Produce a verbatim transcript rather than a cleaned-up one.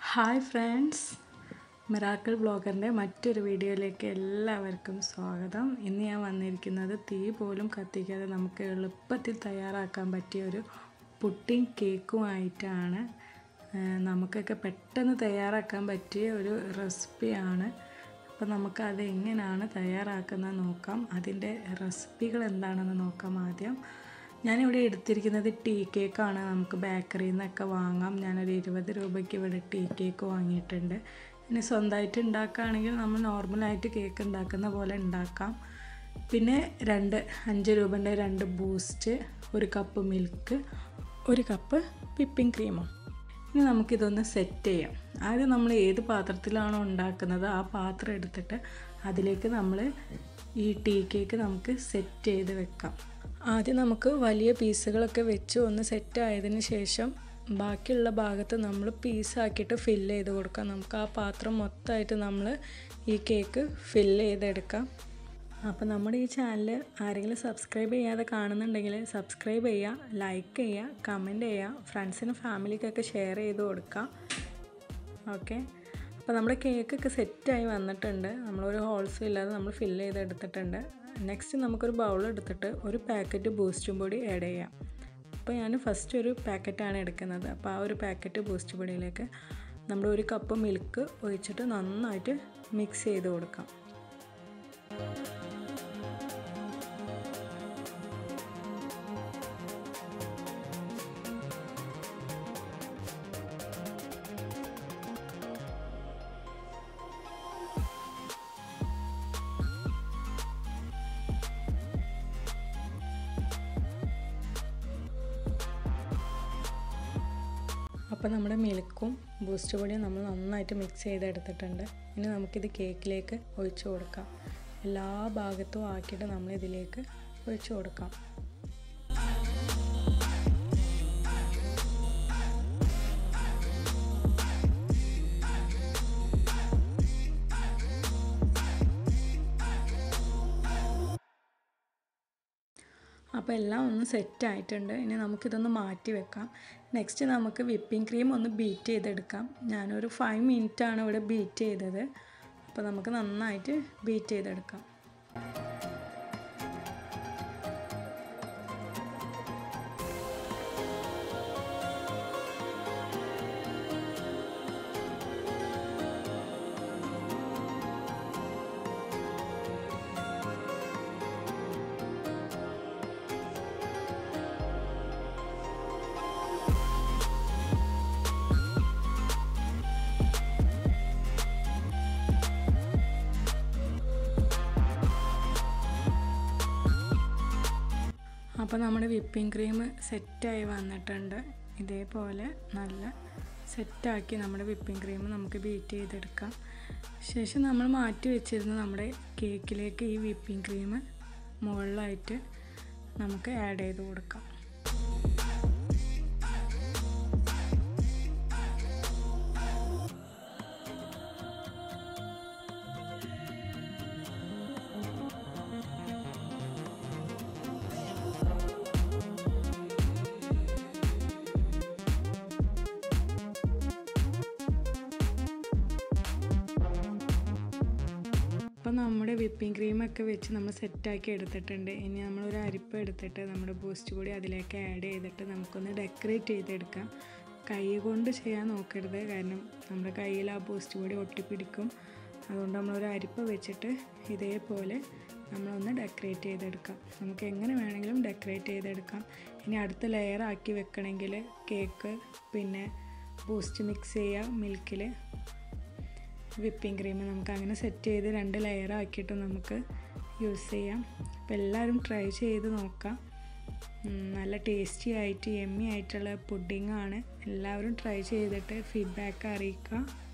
Hi friends, miracle ബ്ലോഗറിൻ്റെ മറ്റൊരു വീഡിയോയിലേക്ക് എല്ലാവർക്കും സ്വാഗതം. ഇന്ന് ഞാൻ വന്നിരിക്കുന്നത് തീ പോലും കത്തിക്കാതെ നമുക്ക് എളുപ്പത്തിൽ തയ്യാറാക്കാൻ പറ്റിയ ഒരു പുഡിംഗ് കേക്കുമായിട്ടാണ്. നമുക്കൊക്കെ പെട്ടെന്ന് തയ്യാറാക്കാൻ പറ്റിയ ഒരു റെസിപ്പിയാണ്. അപ്പോൾ നമുക്കത് എങ്ങനെയാണ് തയ്യാറാക്കുന്നത് നോക്കാം. അതിൻ്റെ റെസിപ്പികൾ എന്താണെന്ന് നോക്കാം. ആദ്യം ഞാനിവിടെ എടുത്തിരിക്കുന്നത് ടീ കേക്കാണ്. നമുക്ക് ബേക്കറിയിൽ നിന്നൊക്കെ വാങ്ങാം. ഞാനൊരു ഇരുപത് രൂപയ്ക്ക് ഇവിടെ ടീ കേക്ക് വാങ്ങിയിട്ടുണ്ട്. ഇനി സ്വന്തമായിട്ട് ഉണ്ടാക്കുകയാണെങ്കിൽ നമ്മൾ നോർമലായിട്ട് കേക്ക് ഉണ്ടാക്കുന്ന പോലെ ഉണ്ടാക്കാം. പിന്നെ രണ്ട് അഞ്ച് രൂപൻ്റെ രണ്ട് ബൂസ്റ്റ്, ഒരു കപ്പ് മിൽക്ക്, ഒരു കപ്പ് വിപ്പിംഗ് ക്രീമും. ഇനി നമുക്കിതൊന്ന് സെറ്റ് ചെയ്യാം. ആദ്യം നമ്മൾ ഏത് പാത്രത്തിലാണോ ഉണ്ടാക്കുന്നത് ആ പാത്രം എടുത്തിട്ട് അതിലേക്ക് നമ്മൾ ഈ ടീ കേക്ക് നമുക്ക് സെറ്റ് ചെയ്ത് വെക്കാം. ആദ്യം നമുക്ക് വലിയ പീസുകളൊക്കെ വെച്ച് ഒന്ന് സെറ്റ് ആയതിന് ശേഷം ബാക്കിയുള്ള ഭാഗത്ത് നമ്മൾ പീസാക്കിയിട്ട് ഫില്ല് ചെയ്ത് കൊടുക്കാം. നമുക്ക് ആ പാത്രം മൊത്തമായിട്ട് നമ്മൾ ഈ കേക്ക് ഫില്ല് ചെയ്തെടുക്കാം. അപ്പോൾ നമ്മുടെ ഈ ചാനൽ ആരെങ്കിലും സബ്സ്ക്രൈബ് ചെയ്യാതെ കാണുന്നുണ്ടെങ്കിൽ സബ്സ്ക്രൈബ് ചെയ്യുക, ലൈക്ക് ചെയ്യുക, കമൻറ്റ് ചെയ്യുക, ഫ്രണ്ട്സിനും ഫാമിലിക്കൊക്കെ ഷെയർ ചെയ്ത് കൊടുക്കുക. ഓക്കെ, അപ്പോൾ നമ്മുടെ കേക്കൊക്കെ സെറ്റായി വന്നിട്ടുണ്ട്. നമ്മളൊരു ഹോൾസും ഇല്ലാതെ നമ്മൾ ഫില്ല് ചെയ്തെടുത്തിട്ടുണ്ട്. നെക്സ്റ്റ് നമുക്കൊരു ബൗൾ എടുത്തിട്ട് ഒരു പാക്കറ്റ് ബൂസ്റ്റും പൊടി ആഡ് ചെയ്യാം. അപ്പോൾ ഞാൻ ഫസ്റ്റ് ഒരു പാക്കറ്റാണ് എടുക്കുന്നത്. അപ്പോൾ ആ ഒരു പാക്കറ്റ് ബൂസ്റ്റ് പൊടിയിലേക്ക് നമ്മൾ ഒരു കപ്പ് മിൽക്ക് ഒഴിച്ചിട്ട് നന്നായിട്ട് മിക്സ് ചെയ്ത് കൊടുക്കാം. അപ്പോൾ നമ്മുടെ മിൽക്കും ബൂസ്റ്റ് പൊടിയും നമ്മൾ നന്നായിട്ട് മിക്സ് ചെയ്തെടുത്തിട്ടുണ്ട്. ഇനി നമുക്കിത് കേക്കിലേക്ക് ഒഴിച്ചു കൊടുക്കാം. എല്ലാ ഭാഗത്തും ആക്കിയിട്ട് നമ്മൾ ഇതിലേക്ക് ഒഴിച്ചു കൊടുക്കാം. അപ്പോൾ എല്ലാം ഒന്ന് സെറ്റ് ആയിട്ടുണ്ട്. ഇനി നമുക്കിതൊന്ന് മാറ്റി വെക്കാം. നെക്സ്റ്റ് നമുക്ക് വിപ്പിംഗ് ക്രീം ഒന്ന് ബീറ്റ് ചെയ്തെടുക്കാം. ഞാനൊരു ഫൈവ് മിനിറ്റാണ് ഇവിടെ ബീറ്റ് ചെയ്തത്. അപ്പോൾ നമുക്ക് നന്നായിട്ട് ബീറ്റ് ചെയ്തെടുക്കാം. അപ്പോൾ നമ്മുടെ വിപ്പിംഗ് ക്രീം സെറ്റായി വന്നിട്ടുണ്ട്. ഇതേപോലെ നല്ല സെറ്റാക്കി നമ്മുടെ വിപ്പിംഗ് ക്രീം നമുക്ക് ബീറ്റ് ചെയ്തെടുക്കാം. ശേഷം നമ്മൾ മാറ്റി വെച്ചിരുന്ന നമ്മുടെ കേക്കിലേക്ക് ഈ വിപ്പിംഗ് ക്രീം മുകളിലായിട്ട് നമുക്ക് ആഡ് ചെയ്ത് കൊടുക്കാം. അപ്പോൾ നമ്മുടെ വിപ്പിംഗ് ക്രീമൊക്കെ വെച്ച് നമ്മൾ സെറ്റാക്കി എടുത്തിട്ടുണ്ട്. ഇനി നമ്മളൊരു അരിപ്പ എടുത്തിട്ട് നമ്മുടെ ബൂസ്റ്റ് കൂടി അതിലേക്ക് ആഡ് ചെയ്തിട്ട് നമുക്കൊന്ന് ഡെക്കറേറ്റ് ചെയ്തെടുക്കാം. കൈ കൊണ്ട് ചെയ്യാൻ നോക്കരുത്, കാരണം നമ്മുടെ കയ്യിൽ ആ ബൂസ്റ്റ് കൂടി ഒട്ടിപ്പിടിക്കും. അതുകൊണ്ട് നമ്മളൊരു അരിപ്പ വെച്ചിട്ട് ഇതേപോലെ നമ്മളൊന്ന് ഡെക്കറേറ്റ് ചെയ്തെടുക്കാം. നമുക്ക് എങ്ങനെ വേണമെങ്കിലും ഡെക്കറേറ്റ് ചെയ്തെടുക്കാം. ഇനി അടുത്ത ലെയർ ആക്കി വെക്കണമെങ്കിൽ കേക്ക് പിന്നെ ബൂസ്റ്റ് മിക്സ് ചെയ്യുക, മിൽക്കിൽ വിപ്പിംഗ് ക്രീം നമുക്ക് അങ്ങനെ സെറ്റ് ചെയ്ത് രണ്ട് ലെയർ ആക്കിയിട്ട് നമുക്ക് യൂസ് ചെയ്യാം. അപ്പോൾ എല്ലാവരും ട്രൈ ചെയ്ത് നോക്കാം. നല്ല ടേസ്റ്റി ആയിട്ട് യമ്മി ആയിട്ടുള്ള പുഡിങ്ങാണ്. എല്ലാവരും ട്രൈ ചെയ്തിട്ട് ഫീഡ്ബാക്ക് അറിയിക്കുക.